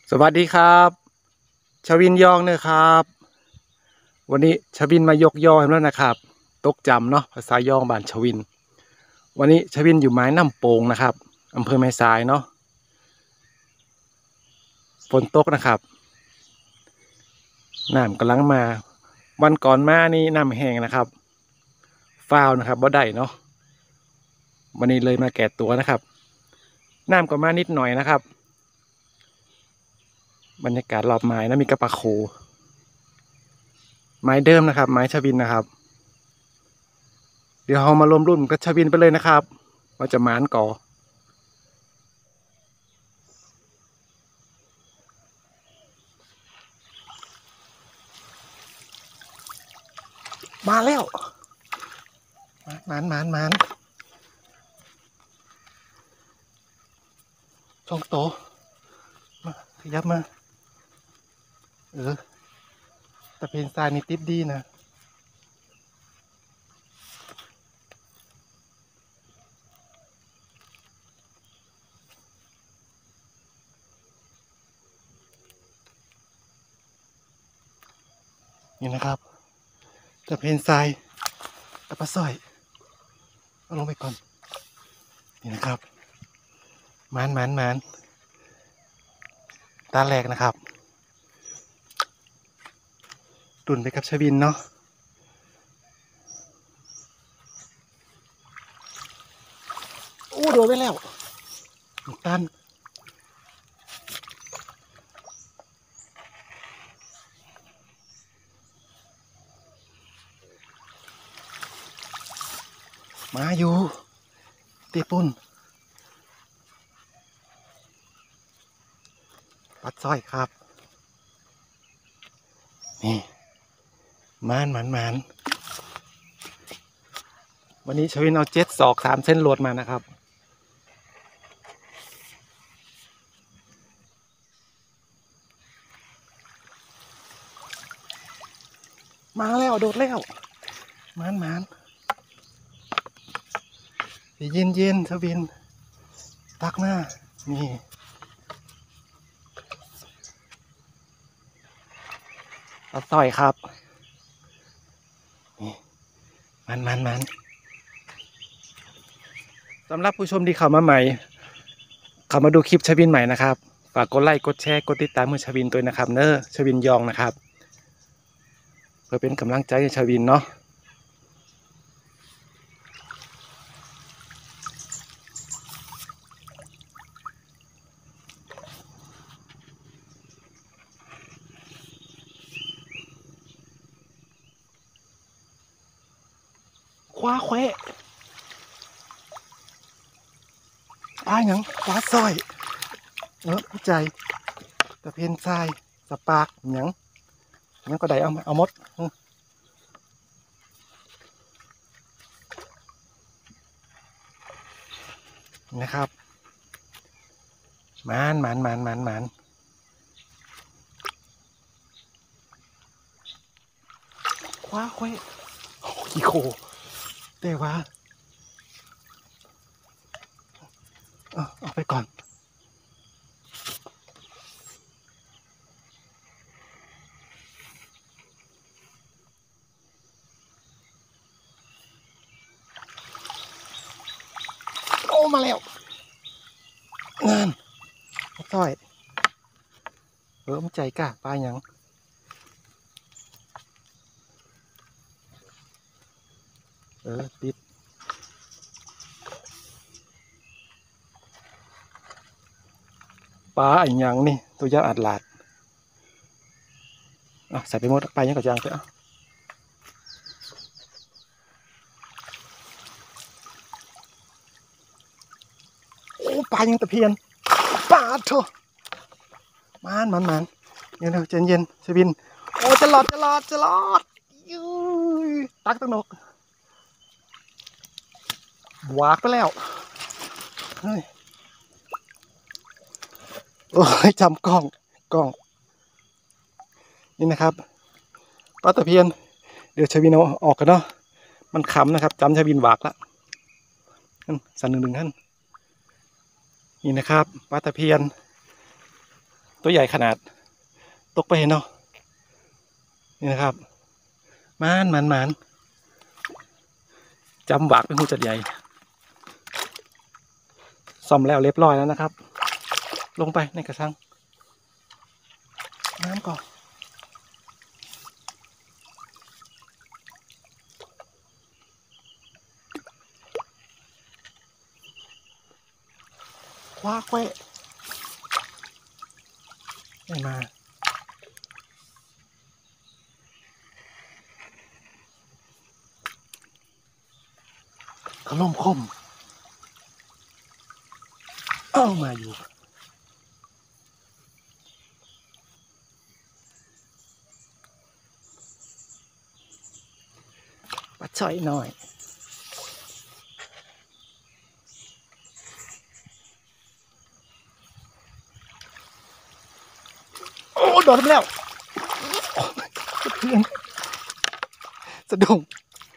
สวัสดีครับชวินยองเนี่ยครับวันนี้ชวินมายกยอให้แล้วนะครับตกจำเนาะภาษายองบ้านชวินวันนี้ชวินอยู่ไม้น้ำโป่งนะครับอำเภอแม่สายเนาะฝนตกนะครับน้ำกำลังมาวันก่อนมานี่น้ำแห้งนะครับฟ้าวนะครับบ่ได้เนาะวันนี้เลยมาแก่ตัวนะครับน้ำก็มานิดหน่อยนะครับบรรยากาศรอบไม้นะมีกระปะโขไม้เดิมนะครับไม้ชวินนะครับเดี๋ยวเรามารวมรุ่นกับชวินไปเลยนะครับว่าจะหมานก่อมาแล้วหมานช่องโตมาขยับมาแต่เป็นทรายนี่ติดดีนะนี่นะครับแต่เป็นทรายตะปะสร้อยเอาลงไปก่อนนี่นะครับหมานตาแรกนะครับตุ่นไปกับชวินเนาะโอ้โดนไปแล้วตันมาอยู่ตีปุ่นปัดสร้อยครับนี่หมานวันนี้ชวินเอา7 ศอก 3 เส้นโหลดมานะครับมาแล้วโดดแล้วหมานเย็นชวินตักหน้านี่ปัดสร้อยครับนี่มันสำหรับผู้ชมที่เข้ามาใหม่เข้ามาดูคลิปชวินใหม่นะครับฝากกดไลค์กดแชร์กดติดตามมือชวินตัวนะครับเนอะชวินยองนะครับเพื่อเป็นกำลังใจให้ชวินเนาะคว้าแควะปลาหยังปลาสร้อยผู้ใจตะเพียนทรายสปากหยังก็ได้เอาหมดนะครับหมานคว้าแควะขี้โคแต่ว่าเอาไปก่อนโอ้มาแล้วงานต้อยมันใจกล้าปลาหยังติดปลาอันยังนี่ตัวยาวอัดหลาดใส่ไปหมดไปยังกับจางไปโอ้ปลายังตะเพียนปลาเถอะมันเย็นเย็นชวินโอ้จะหลอดยูตักตะนกหวากไปแล้วโอ้ยจำกล้องนี่นะครับปลาตะเพียนเดี๋ยวชวินเอาออกกันเนาะมันขำนะครับจำชวินหวากละสั่นหนึ่งท่านนี่นะครับปลาตะเพียนตัวใหญ่ขนาดตกไปเห็นเนาะนี่นะครับมันจำหวากเป็นหูจัดใหญ่ซ่อมแล้วเรียบร้อยแล้วนะครับลงไปในกระชังน้ำก่อนคว้าแควะได้มาขล่มคมเอามาอยู่ปัดช่อยหน่อยโอ้โดดไปแล้วเพื่อนสะดุ้ง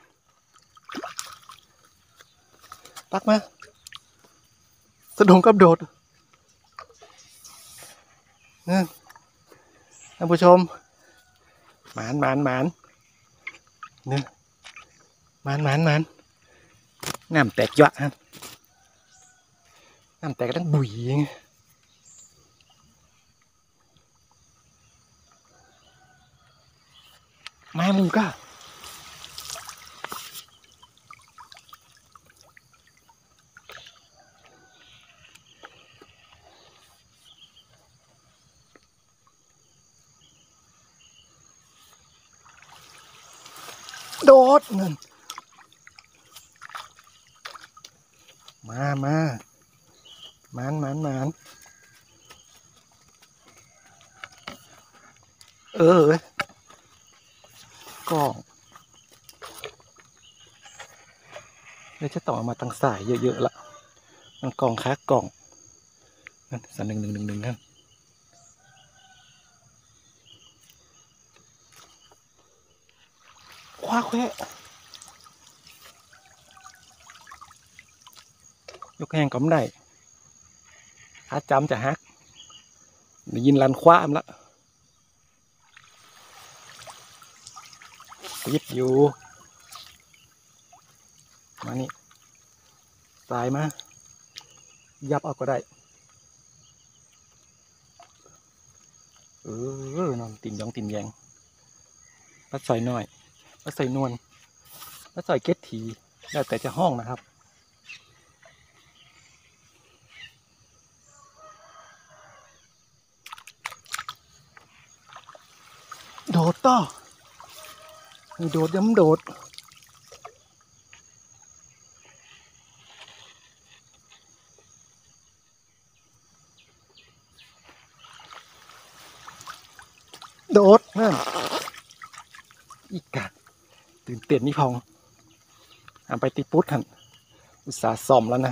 ตักมาสะดุ้งกับโดดนี่ท่านผู้ชมหมานนี่น้ำแตกเยอะฮะน้ำแตกตั้งบุ๋ยมามึงก็โดดนั่นมาหมานกล้องเดี๋ยวจะต่อมาตั้งสายเยอะๆละมันกล่องค้ากล่องนั่นสันหนึ่งนั่นคว้าแควะยกแหงก็ไม่ได้ขาจำจะฮักได้ยินลันคว้ามละยิบอยู่มานี่สายมายับเอาก็ได้นอนติ่มยองติ่มแยงปัดใส่หน่อยปัดใส่นวลปัดใส่เก็ตทีแล้วแต่จะห้องนะครับโดดต่อมีโดดย้ำโดดนั่นอีกกะตื่นเต้นนี่พองเอาไปติปุ๊ดหันอุตส่าห์ซ่อมแล้วนะ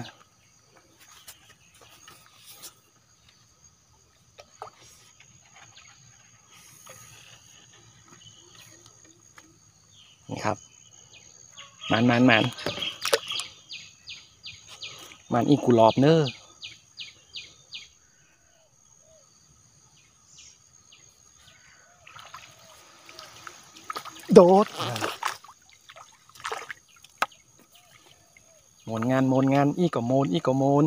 นี่ครับมันอีกูรอบเนอโดดโมนงานอีก็โมน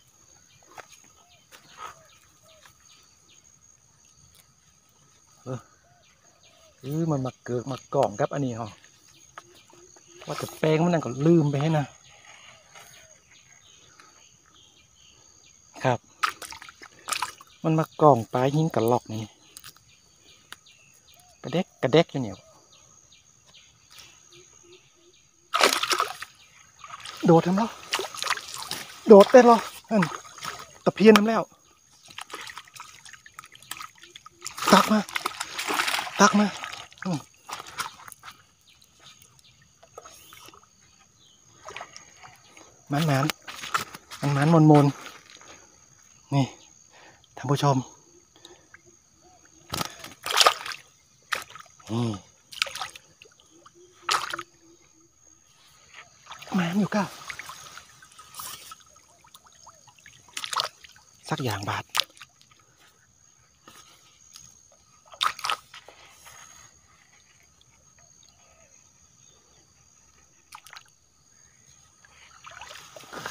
มันมาเกิดมากล่องครับอันนี้เหรอว่าจะแป้งมันนั่นก็ลืมไปให้นะครับมันมากล่องปลายหิ้งกระหลอกนี่กระเด็กอยู่เนี่ยโดดทำแล้วโดดเต้นหรอตะเพียนทำแล้วตักมามันมนนี่ท่านผู้ชมมันอยู่ก้าสักอย่างบาท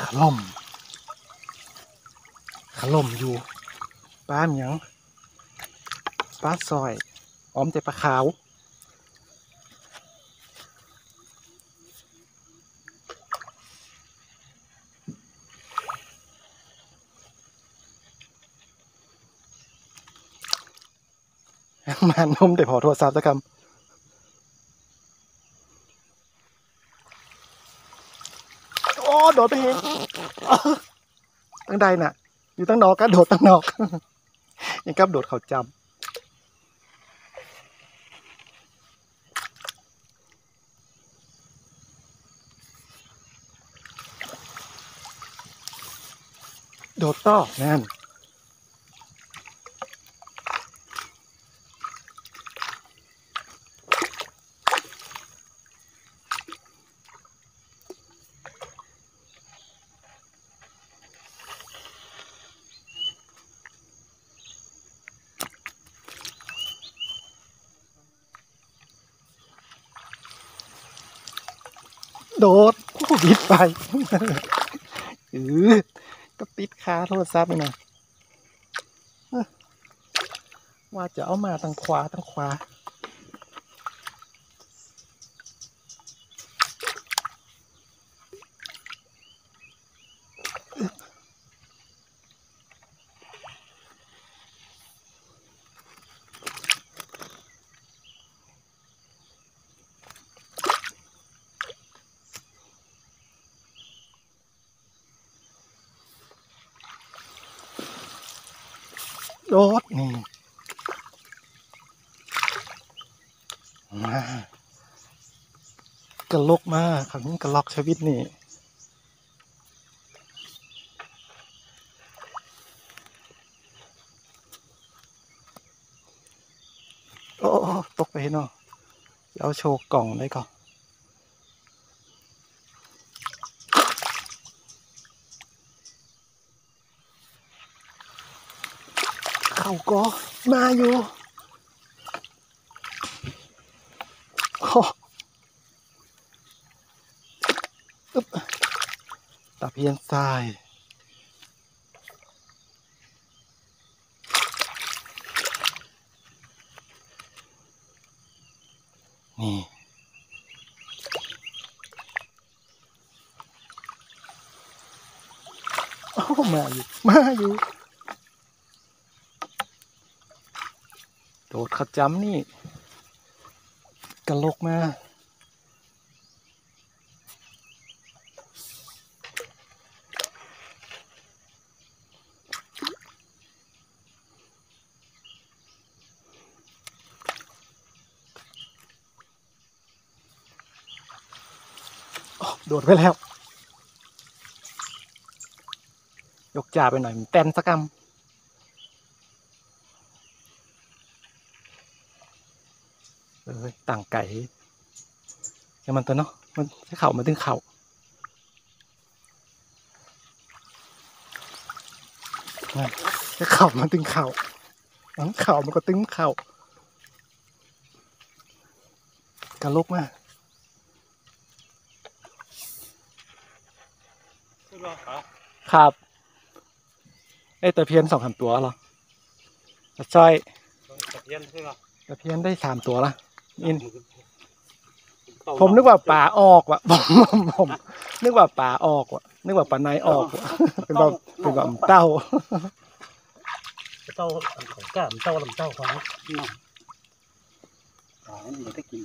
ล่มขล่มอยู่ปลาหยังปลาซอยอ้อมใจปลาขาวมานมแต่พอโทรศัพท์สักคำโอ้โดดไปเองตั้งใดน่ะอยู่ตั้งนอกก็โดดตั้งนอกยังกับโดดเขาจำโดดต่อนั่นโดดบิดไปก็ติดคาโทรศัพท์ไปหน่อยว่าจะเอามาทางขวาโดดนี่มากระลกมาขังกระลอกชีวิตนี่โอ้ตกไปเนาะเอาโชว์กล่องได้ก่อนเขาก็มาอยู่ตะเพียนทรายนี่โอ้มาอยู่โดดขจำนี่กระลกมาโดดไปแล้วยกจ่าไปหน่อยมันเต้นสักกำต่างไก่ยังมันตัวเนาะมันจะเข่ามาตึงเข่าจะเข่ามาตึงเข่าเข่ามันก็ตึงเข่ากระลกมาครับไอ้ตะเพียน2-3 ตัวเหรอตะจ้อยตะเพียนได้3 ตัวละอินผมนึกว่าป่าออกว่ะผมนึกว่าป่าออกว่ะนึกว่าป่าในออกว่ะเป็นแบบเต้าของก้ามเต้าลำเต้าของน้องมันได้กิน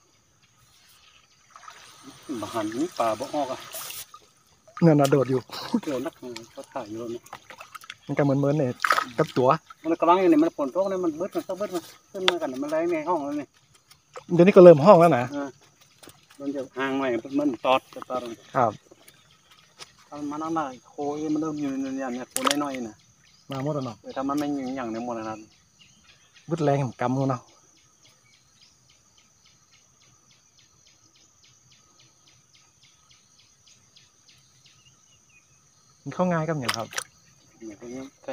มาหันนี้ป่าบ่ออกอ่ะเนี่ยนะโดดอยู่เกิดนักเขาถ่ายอยู่แล้วเนี่ยมันก็เหมือนเนี่ยกับตัวมันกำลังอยู่เนี่ยมันฝนตกเนี่ยมันเบิดมันต้องเบิดมันขึ้นมากันมันไล่ในห้องแล้วเนี่ยเดี๋ยวนี้ก็เริ่มห้องแล้วนะมันจะห่างหน่อยมันตอดครับมันน้ำหนักโคยมันเริ่มอยู่ในเนี่ยโคน้อยๆนะมาหมดแล้วเนาะถ้ามันไม่อย่างในหมดนั้นบึดแรงกำเนาะมันเข้าง่ายกับอย่างครับอย่างนี้ใส่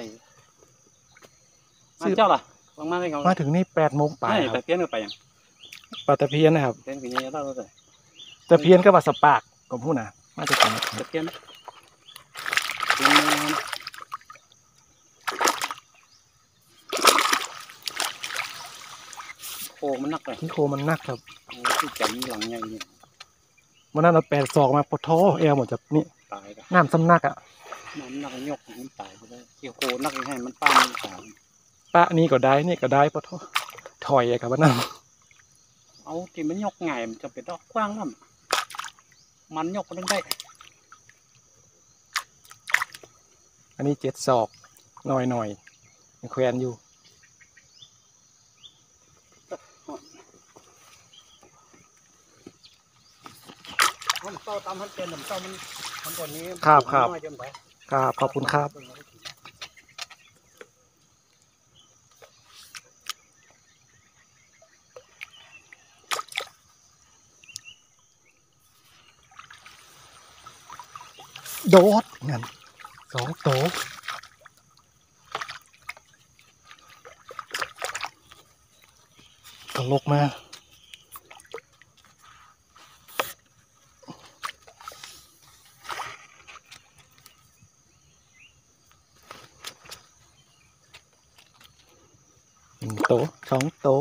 เจ้าล่ะมาถึงนี่8 โมงไปแต่เพี้ยนก็ไปอย่างปลาตะเพียนนะครับเพี้ยนกี่เงี้ยเล่าเลยตะเพียนก็ว่าสปากก็พูดนะมาจากไหนตะเพียนมันนักเลยขี้โคมันนักครับโอ้ที่จับหลังใหญ่เนี่ยวันนั้นเรา8 ศอกมาปะท้อแอลหมดจากนี่ตายกันน้ำซ้ำนักอ่ะน้ำนักยกมันตายไปเลยที่โคนักให้มันป้านตายปะนี่ก็ได้นี่ก็ได้ปะท้อถอยกับวันนั้นเอาที่มันยกง่ายมันจะเป็นดอกกว้างน้ำมันยกมันได้อันนี้7 ศอกหน่อยยังแควนอยู่มันเต้าตามมันเป็นมันเต้ามันก่อนนี้ครับน้อยเกินไปครับขอบคุณครับโดดงั้น2 โตตลกมา1 โต 2 โต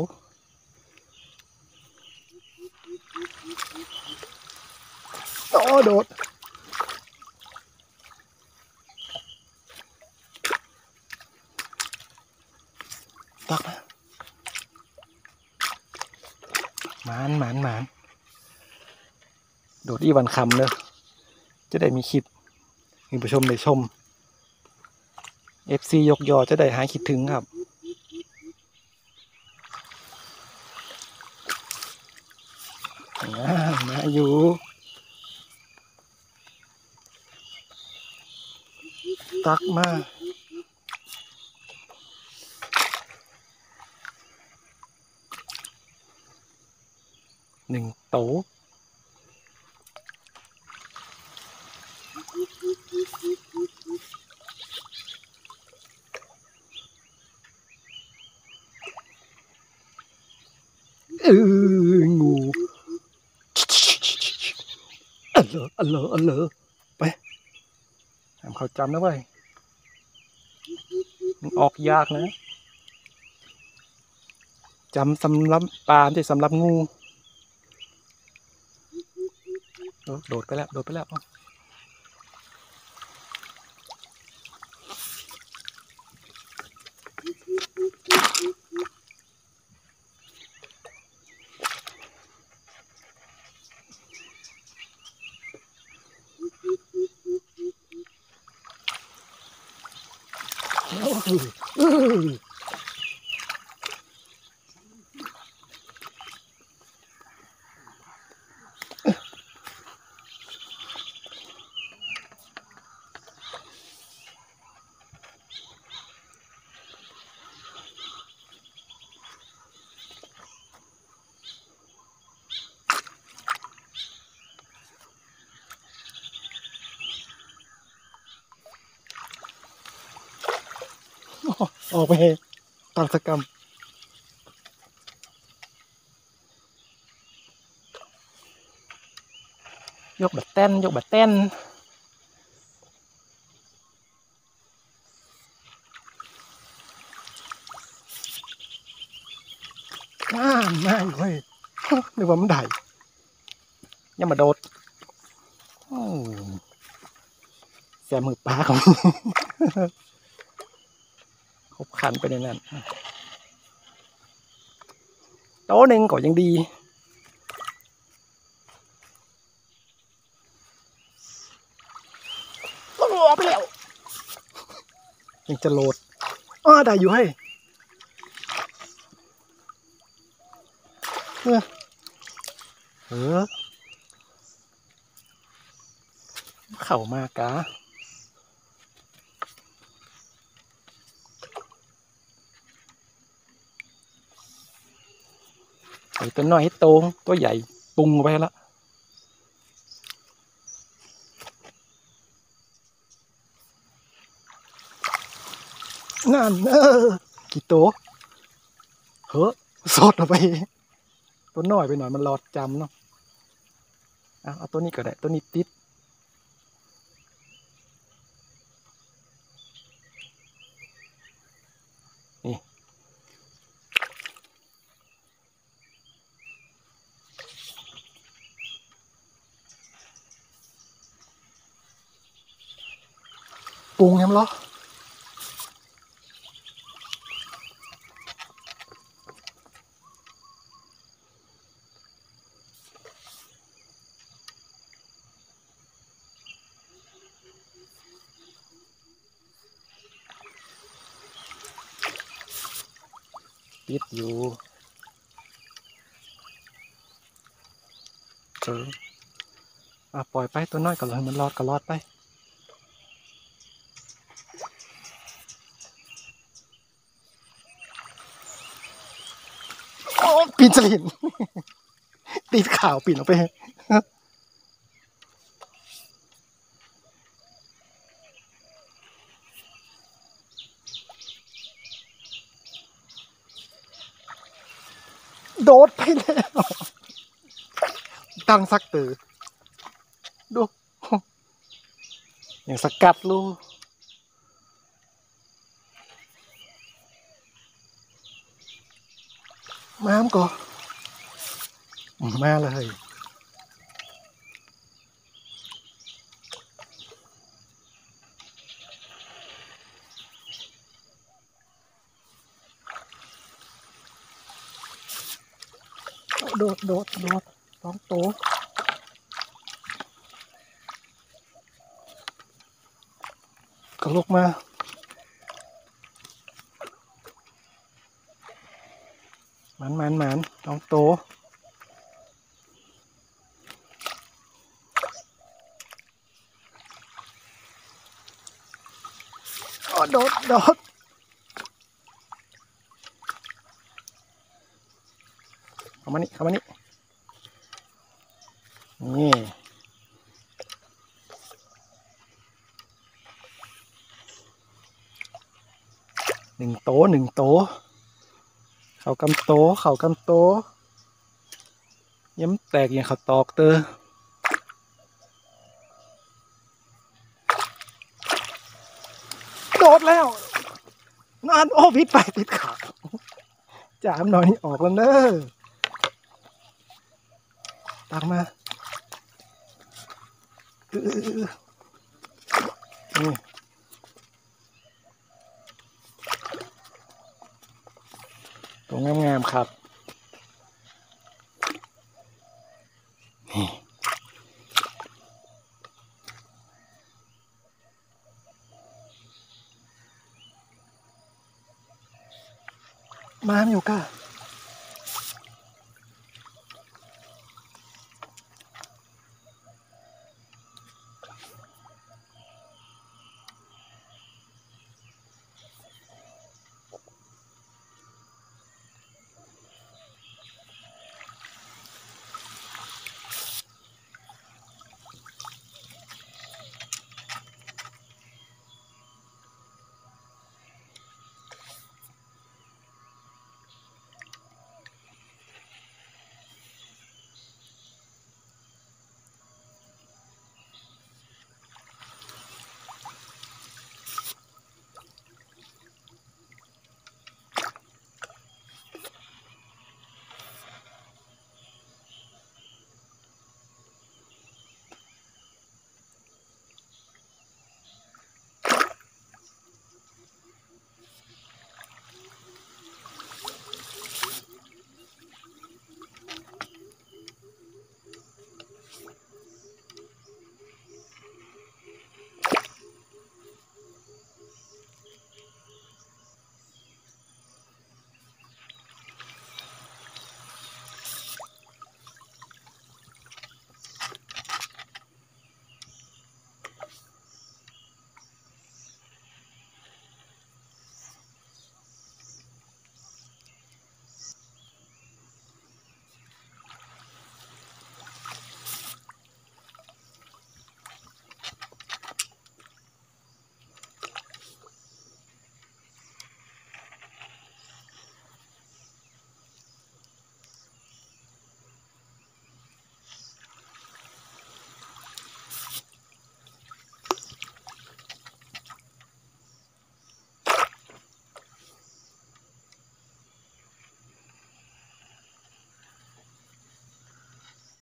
โอ้โดดตักนะหมานโดดอีวันคำเนอะจะได้มีคลิปมีผู้ชมได้ชม FC ยกยอจะได้หายคิดถึงครับมาอยู่ตักมา1 โตงูอัลเลอไปทำเขาจำนะเว้ยมันออกยากนะจำสำหรับปลาที่สำหรับงูโดดไปแล้วออกไปตามสกรรมยกแบบเต้นง่ายเว้ยนึกว่ามันได้ยังมาโดดแซมมือปลาของ ครบขันไปในนั้นโต๊ะหนึ่งก็ยังดีไปแล้วยังจะโหลดได้อยู่ให้เข่ามากะใส่ตัวน้อยให้โตตัวใหญ่ปรุงไปแล้วนั่นกี่โตสดเอาไปตัวน้อยไปหน่อยมันรอดจำเนาะเอาตัวนี้ก็ได้ตัวนี้ติดนี่รุงยังเหรอติดอยู่ปล่อยไปตัวน้อยก็เลยมันรอดก็รอดไปโอ้ปีนสลิน ตีนข่าวปีนออกไปโดดไปแล้วตั้งสักตือดูอย่างสกัดลูม้ามก็มาเลยโดดต้องโตก็ลุกมามันต้องโตโดดเข้ามานี่นี่หนึ่งโตเขากำโตย้ำแตกอย่างเขาตอกเตอโดดแล้วนอนโอ้พิษไปติดขาจามหน่อยนี่ออกแล้วเนอะตักมานี่ตัวงามครับนี่มามอยู่ก้า